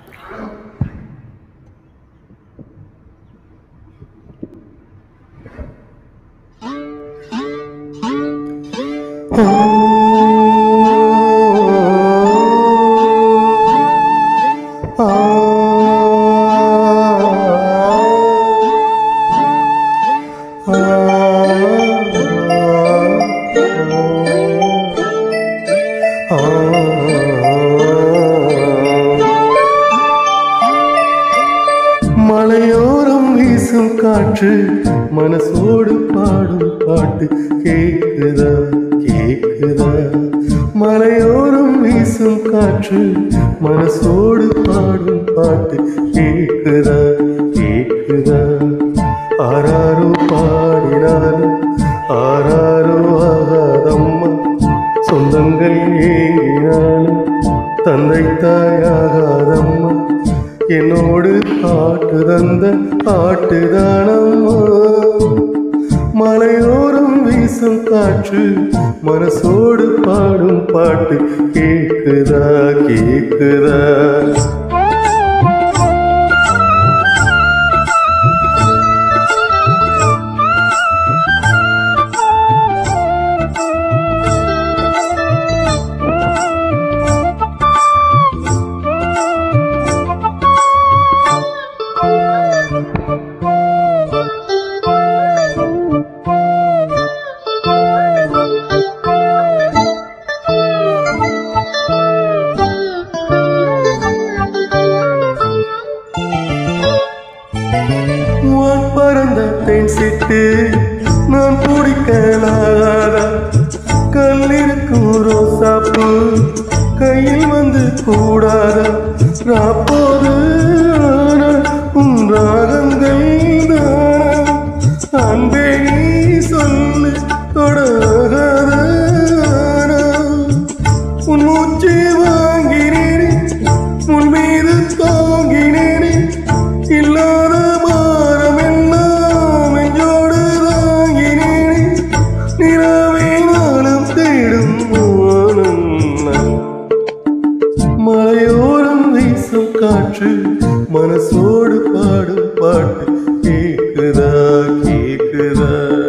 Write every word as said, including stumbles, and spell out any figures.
மலையோரம் வீசும் காற்று மனசோடு பாடும் பாட்டு கேக்குதா கேக்குதா மலையோரம் வீசும் காற்று மனசோடு பாடும் பாட்டு கேக்குதா கேக்குதா ஆராரோ பாடினாலும் ஆராரோ ஆகாதம்மா சொந்தங்கள் ஏங்கினாலும் தந்தை தாயாகாதம்மா என்னோடு ஆட்டு தந்த ஆட்டுதானம்மா மலையோரம் வீசும் காற்று மனசோடு பாடும் பாட்டு கேக்குதா கேக்குதா பறந்த தேன் சிட்டு நான் பிடிக்கலாகாதா கல்லிருக்கும் ரோசாப்பு கையில் வந்து கூடாதா ராப்போது உன் ராகங்கள் தானா அன்பே நீ சொல்லு தொடராதா உன் மூச்சு வாங்கினேனே உன் மீது தாங்கினேனே இல்லாத மலையோரம் வீசும் காற்று மனசோடு பாடும் பாட்டு கேக்குதா கேக்குதா